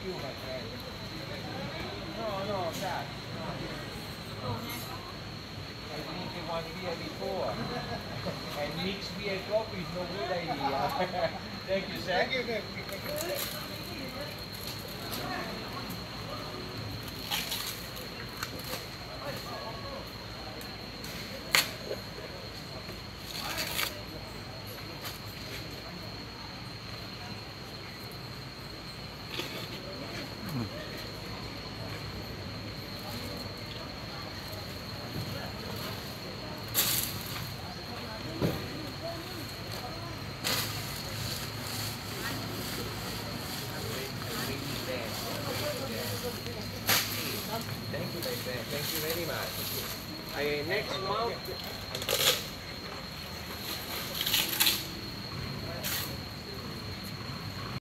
you, my friend. No, that. I drink one beer before. And mixed beer coffee is no good idea. Thank you, sir. Thank you. Thank you, my friend. Thank you very much. Next month.